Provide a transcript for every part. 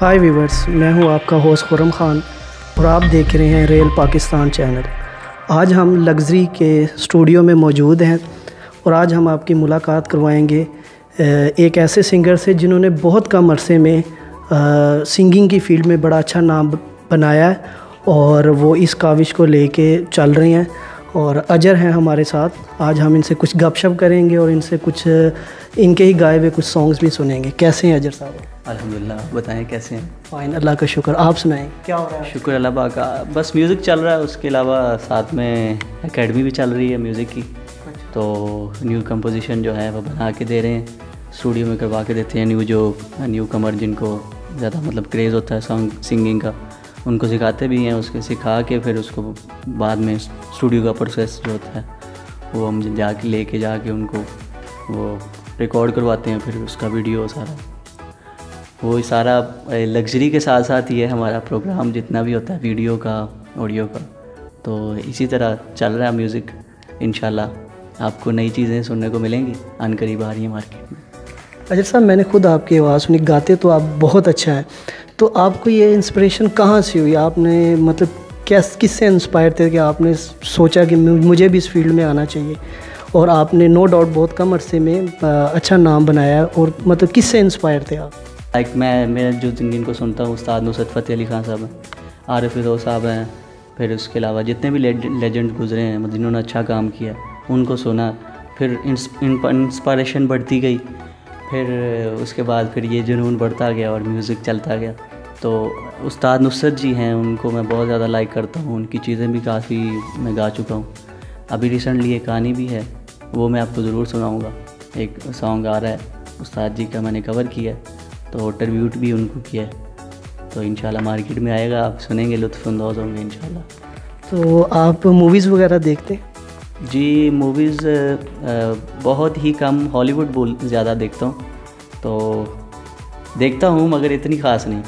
हाय viewers, मैं हूं आपका होस्ट खुरम खान और आप देख रहे हैं रियल पाकिस्तान चैनल। आज हम लग्जरी के स्टूडियो में मौजूद हैं और आज हम आपकी मुलाकात करवाएंगे एक ऐसे सिंगर से जिन्होंने बहुत कम अरसे में सिंगिंग की फ़ील्ड में बड़ा अच्छा नाम बनाया है और वो इस काविश को लेके चल रहे हैं और अजर हैं हमारे साथ। आज हम इनसे कुछ गपशप करेंगे और इनसे कुछ इनके ही गाए हुए कुछ सॉन्ग्स भी सुनेंगे। कैसे हैं अजर साहब? अल्हम्दुलिल्लाह, आप बताएं कैसे हैं? फ़ाइन, अल्लाह का शुक्र। आप सुनाएं, क्या हो रहा है? शुक्र अल्लाह पाक का। बस म्यूज़िक चल रहा है, उसके अलावा साथ में एकेडमी भी चल रही है म्यूज़िक की। तो न्यू कंपोजिशन जो है वो बना के दे रहे हैं, स्टूडियो में करवा के देते हैं। न्यू कमर जिनको ज़्यादा मतलब क्रेज़ होता है सॉन्ग सिंगिंग का, उनको सिखाते भी हैं। उसके सिखा के फिर उसको बाद में स्टूडियो का प्रोसेस जो होता है वो हम जाके लेके जाके उनको वो रिकॉर्ड करवाते हैं। फिर उसका वीडियो वो सारा लग्जरी के साथ साथ ही है हमारा प्रोग्राम, जितना भी होता है वीडियो का, ऑडियो का। तो इसी तरह चल रहा है म्यूज़िक। इंशाल्लाह आपको नई चीज़ें सुनने को मिलेंगी, अनकरीब आ रही है मार्केट में। अजर साहब, मैंने खुद आपकी आवाज़ सुनी, गाते तो आप बहुत अच्छा है। तो आपको ये इंस्पिरेशन कहाँ से हुई? आपने मतलब किससे इंस्पायर थे कि आपने सोचा कि मुझे भी इस फील्ड में आना चाहिए? और आपने नो डाउट बहुत कम अरसे में अच्छा नाम बनाया है। और मतलब किससे इंस्पायर थे आप? मैं जो जिनको सुनता हूँ, उस्ताद नुसरत फ़तेह अली खान साहब हैं, आरिफ फिरोज़ साहब हैं, फिर उसके अलावा जितने भी लेजेंड गुजरे हैं, मतलब जिन्होंने अच्छा काम किया, उनको सुना। फिर इंस्पायरेशन बढ़ती गई। फिर उसके बाद फिर ये जुनून बढ़ता गया और म्यूज़िक चलता गया। तो उस्ताद नुसरत जी हैं, उनको मैं बहुत ज़्यादा लाइक करता हूँ। उनकी चीज़ें भी काफ़ी मैं गा चुका हूँ। अभी रिसेंटली एक कहानी भी है, वो मैं आपको ज़रूर सुनाऊँगा। एक सॉन्ग आ रहा है उस्ताद जी का, मैंने कवर किया है, तो ट्रिब्यूट भी उनको किया है। तो इंशाल्लाह मार्केट में आएगा, आप सुनेंगे, लुत्फ़अंदोज़ होंगे इंशाल्लाह। तो आप मूवीज़ वगैरह देखते हैं? जी, मूवीज़ बहुत ही कम, हॉलीवुड ज़्यादा देखता हूँ। तो देखता हूँ मगर इतनी ख़ास नहीं।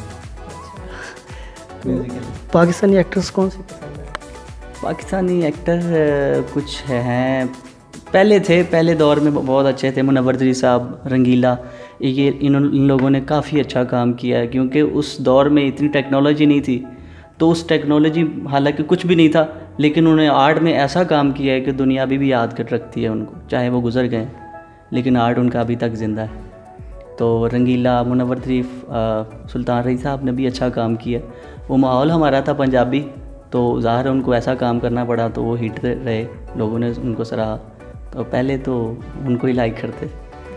पाकिस्तानी एक्टर्स कौन से पसंद है? पाकिस्तानी एक्टर कुछ हैं, पहले दौर में बहुत अच्छे थे। मुनव्वर साहब, रंगीला, इन लोगों ने काफ़ी अच्छा काम किया है, क्योंकि उस दौर में इतनी टेक्नोलॉजी नहीं थी। तो उस टेक्नोलॉजी, हालांकि कुछ भी नहीं था, लेकिन उन्होंने आर्ट में ऐसा काम किया है कि दुनिया अभी भी याद कर रखती है उनको, चाहे वो गुजर गए, लेकिन आर्ट उनका अभी तक ज़िंदा है। तो रंगीला, मुनव्वर सुल्तान रही साहब ने भी अच्छा काम किया। वो माहौल हमारा था पंजाबी, तो ज़ाहिर उनको ऐसा काम करना पड़ा, तो वो हिट रहे, लोगों ने उनको सराहा। तो पहले तो उनको ही लाइक करते।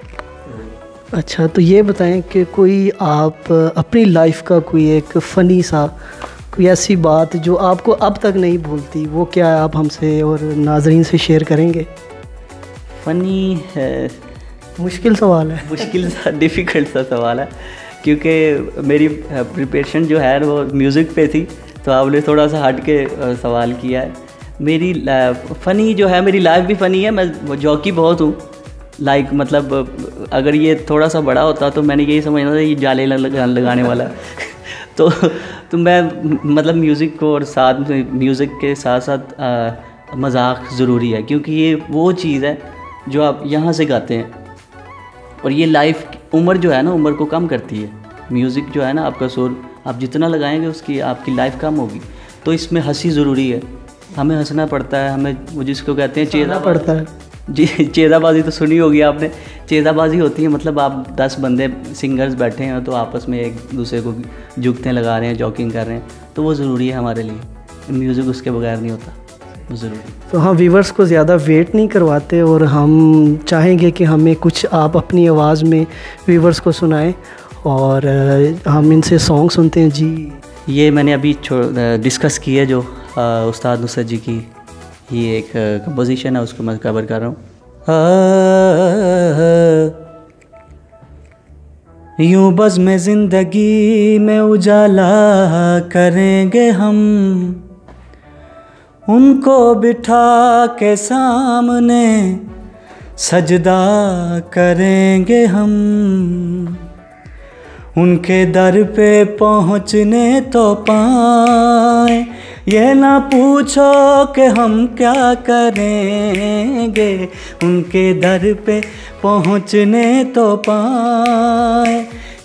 अच्छा, तो ये बताएं कि कोई आप अपनी लाइफ का कोई एक फ़नी सा कोई ऐसी बात जो आपको अब तक नहीं भूलती, वो क्या आप हमसे और नाज़रीन से शेयर करेंगे? फ़नी है, मुश्किल सवाल है। मुश्किल सा, डिफ़िकल्ट सा सवाल है, क्योंकि मेरी प्रिपरेशन जो है वो म्यूज़िक पे थी, तो आपने थोड़ा सा हट के सवाल किया है। मेरी फ़नी जो है, मेरी लाइफ भी फ़नी है। मैं जॉकी बहुत हूँ, लाइक मतलब अगर ये थोड़ा सा बड़ा होता तो मैंने यही समझना था ये जाले लगाने वाला तो मैं मतलब म्यूज़िक को और साथ में म्यूज़िक के साथ साथ मजाक ज़रूरी है, क्योंकि ये वो चीज़ है जो आप यहाँ से गाते हैं, और ये लाइफ उम्र जो है ना, उम्र को कम करती है। म्यूज़िक जो है ना, आपका सुर आप जितना लगाएंगे उसकी आपकी लाइफ कम होगी। तो इसमें हंसी ज़रूरी है, हमें हंसना पड़ता है। हमें वो जिसको कहते हैं चेदा पड़ता है जी, चेदाबाजी तो सुनी होगी आपने। चेदाबाजी होती है मतलब आप 10 बंदे सिंगर्स बैठे हैं, तो आपस में एक दूसरे को जुगते लगा रहे हैं, जॉकिंग कर रहे हैं, तो वो ज़रूरी है हमारे लिए। म्यूज़िक उसके बगैर नहीं होता, वो ज़रूरी। तो हम व्यूवर्स को ज़्यादा वेट नहीं करवाते और हम चाहेंगे कि हमें कुछ आप अपनी आवाज़ में व्यूवर्स को सुनाएं और हम इनसे सॉन्ग सुनते हैं। जी, ये मैंने अभी डिस्कस की है जो उस्ताद नुसरत जी की ये एक कंपोजिशन है, उसको मैं कवर कर रहा हूँ। यूं बज़्म ज़िंदगी में उजाला करेंगे हम, उनको बिठा के सामने सजदा करेंगे हम। उनके दर पे पहुँचने तो पाए, ये ना पूछो कि हम क्या करेंगे। उनके दर पे पहुँचने तो पाए,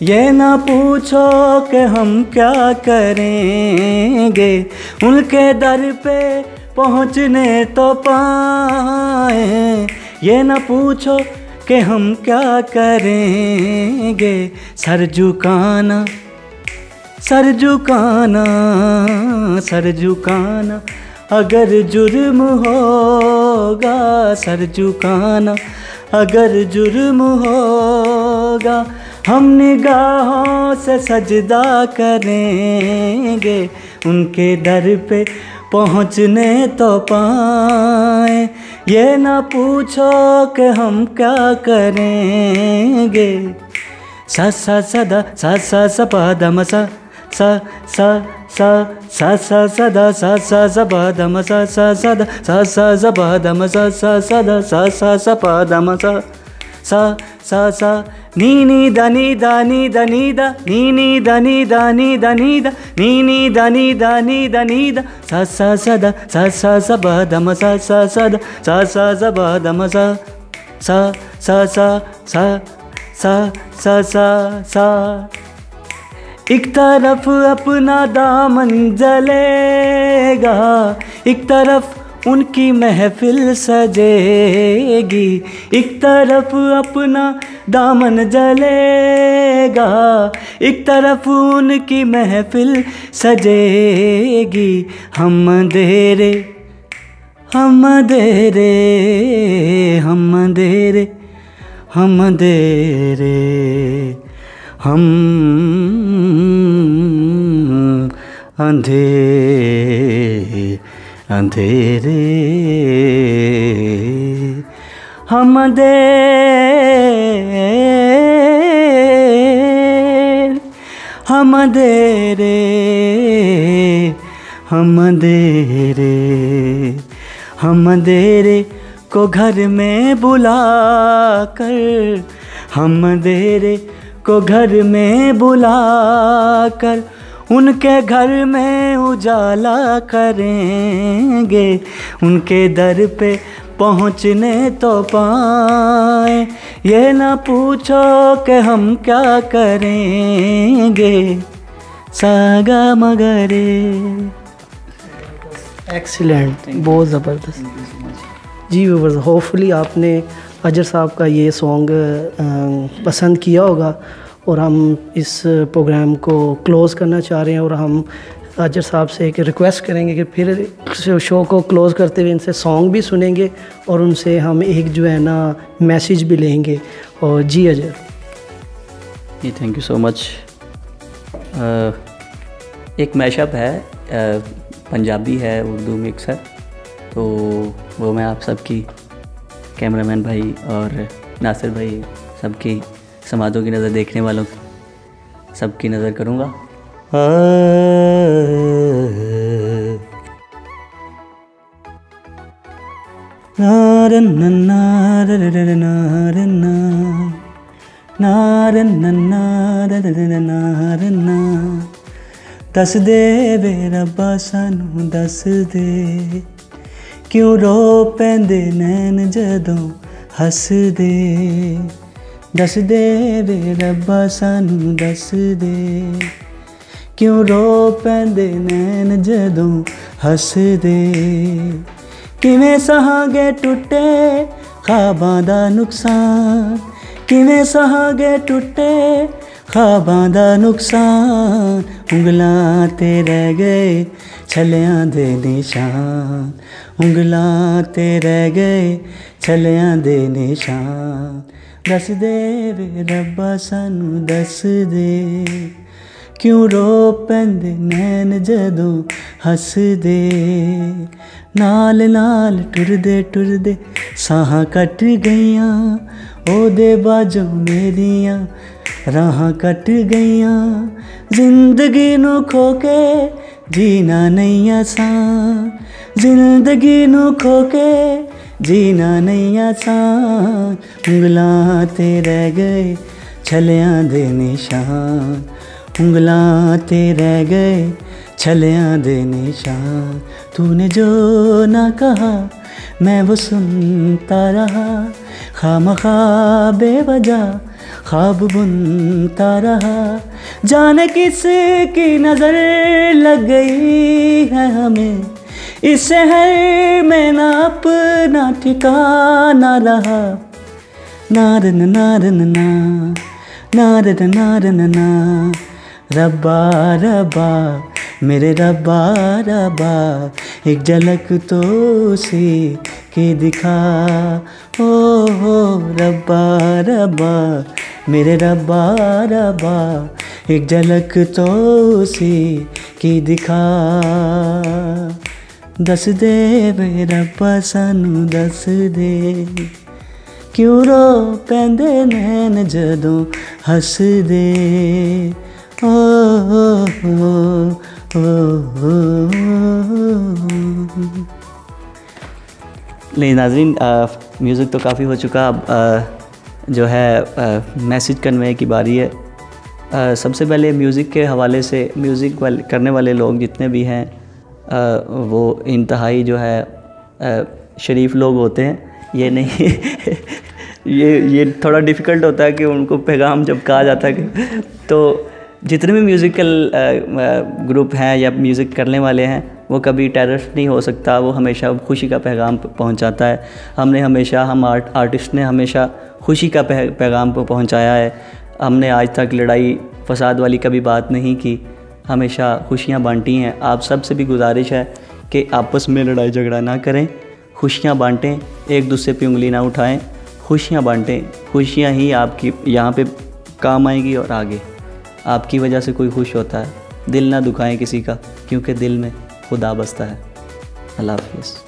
ये ना पूछो कि हम क्या करेंगे, उनके दर पे पहुँचने तो पाए। ये ना पूछो कि हम क्या करेंगे, सर झुकाना सर झुकाना सर झुकाना अगर जुर्म होगा, सर झुकाना अगर जुर्म होगा। हम निगाहों से सजदा करेंगे, उनके दर पे पहुँचने तो पाए। ये ना पूछो कि हम क्या करेंगे। सा सा सदा सा सा सा पा द म सा सा सा सा सा सा सदा सा सा सा पा द म सा सा सदा सा सा सा पा द म सा सा सदा सा सा सा पा द म सा सा सा सा नी नी दा नी दा नी दा नी दा नी नी दा नी दा नी दा नी दा नी नी दा नी दा नी दा नी दा सा सा सदा सा सा सा पा द म सा सा सदा सा सा सा पा द म सा सा सा सा सा सा सा सा सा। एक तरफ अपना दामन जलेगा, एक तरफ उनकी महफिल सजेगी। एक तरफ अपना दामन जलेगा, एक तरफ उनकी महफिल सजेगी। हम अंधेरे हम अंधेरे हम अंधेरे हम अंधेरे हम अंधेरे हम अंधेरे हम अंधेरे हम अंधेरे हम अंधेरे को घर में बुला कर, हम अंधेरे को घर में बुला कर उनके घर में उजाला करेंगे। उनके दर पे पहुँचने तो पाए। ये ना पूछो कि हम क्या करेंगे। सागा मगरे। एक्सीलेंट, बहुत ज़बरदस्त जी व्यूअर्स। होपफुली आपने अजहर साहब का ये सॉन्ग पसंद किया होगा और हम इस प्रोग्राम को क्लोज़ करना चाह रहे हैं और हम अजहर साहब से एक रिक्वेस्ट करेंगे कि फिर शो को क्लोज़ करते हुए इनसे सॉन्ग भी सुनेंगे और उनसे हम एक जो है ना मैसेज भी लेंगे। और जी Azhar ji, thank you so much. एक मैशअप है, पंजाबी है उर्दू मिक्स है, तो वो मैं आप सबकी, कैमरामैन भाई और नासिर भाई, सबकी समातों की नज़र, देखने वालों की सबकी नज़र करूँगा। दस दे वे रब्बा सानू दस दे, क्यों रो पैंदे नैन जदों हस दे। दस दे वे रब्बा सानू दस दे, क्यों रो पैंदे नैन जदों हस दे। किवें सहांगे टुटे ख्वाबां दा नुकसान, किवें सहांगे टुटे ख्वाबां दा नुकसान। उंगलां ते रह गए छलियां दे निशान, उंगलां ते रह गए छलियां दे निशान। दस दे वे रब्बा सानू दस दे, क्यों रो पैंदे नैन जदों हस दे। नाल नाल टुरदे टुरदे साहां कट गईयां, ओदे बाजों मेरियां राहां कट गईयां। जिंदगी नू खो के जीना नहीं आसान, जिंदगी नू खो के जीना नहीं आसान। उंगलां ते रह गए छलियां दे निशान, उंगलां ते रह गए छलियां दे निशान। तूने जो ना कहा मैं वो सुनता रहा, खामखा बेवजह ख्वाब बुनता रहा, जाने किसकी नज़र लग गई है हमें, इस शहर में ना अपना ठिकाना रहा। नारन नारन ना, नारन नारन ना, रब्बा रब्बा मेरे रब्बा रब्बा, एक झलक तो सी के दिखा। ओ हो रब्बा रब्बा मेरे रब्बा रब्बा, एक झलक तो सी की दिखा। दस दे वे रब्बा सानू दस दे, क्यों रो पैंदे नैन जदों हस दे। ओ नहीं नाज़रीन, म्यूज़िक तो काफ़ी हो चुका, अब जो है मैसेज कन्वे की बारी है। सबसे पहले म्यूज़िक के हवाले से, म्यूज़िक करने वाले लोग जितने भी हैं वो इंतहाई जो है शरीफ लोग होते हैं। ये नहीं ये थोड़ा डिफ़िकल्ट होता है कि उनको पैगाम जब कहा जाता है कि, तो जितने भी म्यूज़िकल ग्रुप हैं या म्यूज़िक करने वाले हैं वो कभी टेररिस्ट नहीं हो सकता, वो हमेशा खुशी का पैगाम पहुंचाता है। हम आर्टिस्ट ने हमेशा खुशी का पैगाम पहुंचाया है। हमने आज तक लड़ाई फसाद वाली कभी बात नहीं की, हमेशा खुशियां बांटी हैं। आप सब से भी गुजारिश है कि आपस में लड़ाई झगड़ा ना करें, खुशियां बांटें, एक दूसरे पे उंगली ना उठाएं, खुशियां बांटें। खुशियां ही आपकी यहाँ पे काम आएगी और आगे आपकी वजह से कोई खुश होता है। दिल ना दुखाएं किसी का, क्योंकि दिल में खुदा बसता है। अल्लाह हाफ़िज़।